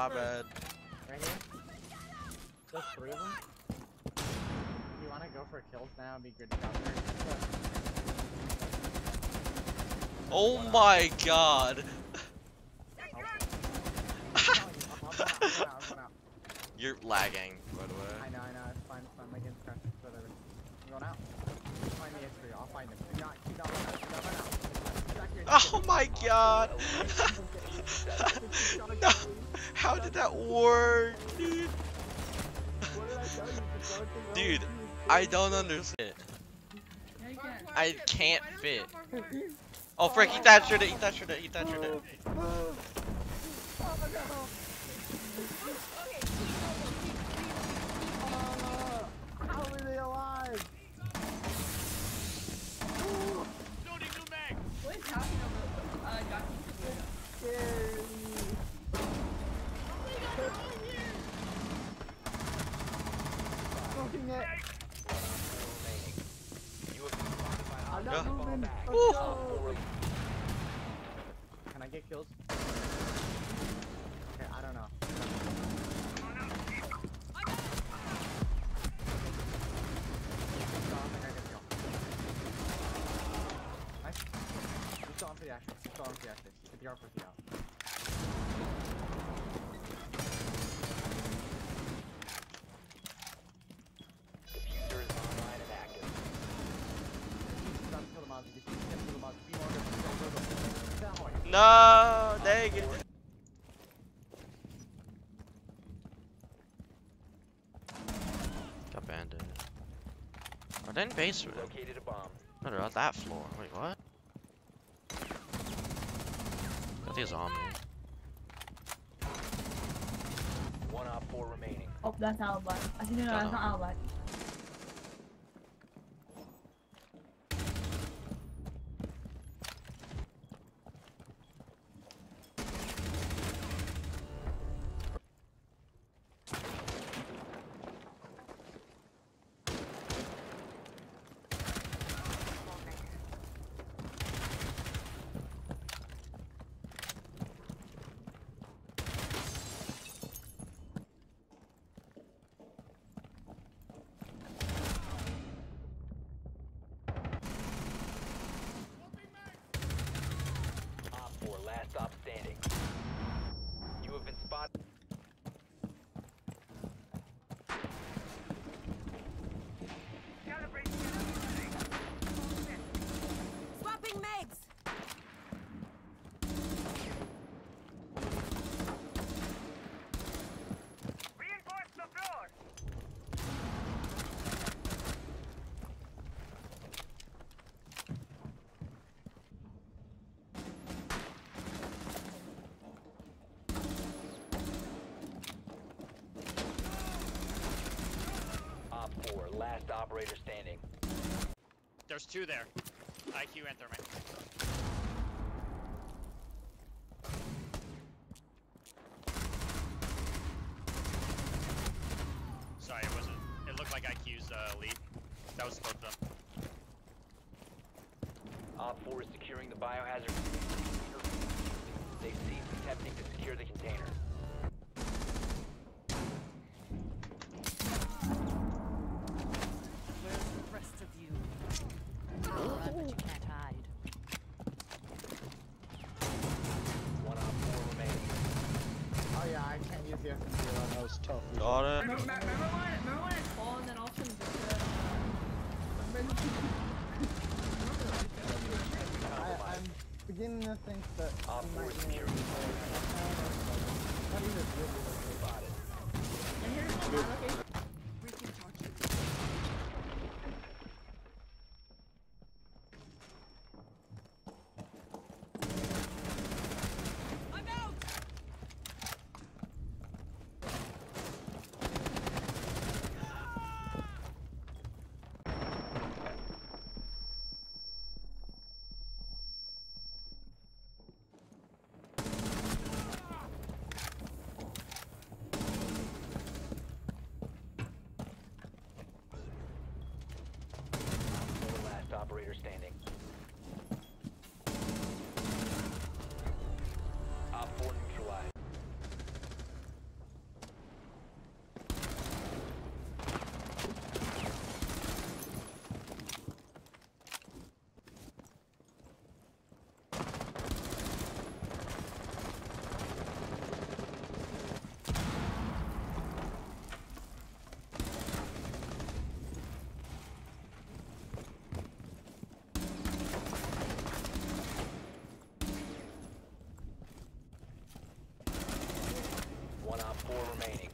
My bad. Right here. There's 3 of them. You wanna go for kills now? It'd be good to go there. Oh my god. You're lagging, by the way. I know, it's fine, my game's crashed, whatever. I'm going out. Find the H3, I'll find him. Do not run out. Oh my god! No! How did that work, dude? Dude, I don't understand. I can't fit. Oh frick, he thatchered it, he thatchered it. How are they alive? What is happening over Scary. Smoking it. I'm not moving. Let's go. Can I get kills? Okay, I don't know. Nice. He's still on for the action. Get the R for the out. Diffuser is online and active. Kill the mods. No, dang it. Got banded. Are they in basement? Located a bomb. No, they're on that floor. Wait, what? Got these on me. 1 op 4 remaining. Oh, that's alibi. I think no, that's not alibi. Op 4, last stop standing. You have been spotted. Swapping mags. Reinforce the floor. Op 4, last operator standing. There's 2 there. IQ and thermite. Sorry, it wasn't. It looked like IQ's lead. That was both of them. Op 4 is securing the biohazard. They've ceased attempting to secure the container. Where's the rest of you? Run, but you can't hide. 1 op 4 remaining. Oh yeah, I can't use the SMG. That was tough. Got it. Remember when I fall and then all of a sudden I'm beginning to think that Op he 4 might is be securing the not even really spotted. and here's my location. I'm out. The last operator standing. Op 4 neutralized. remaining.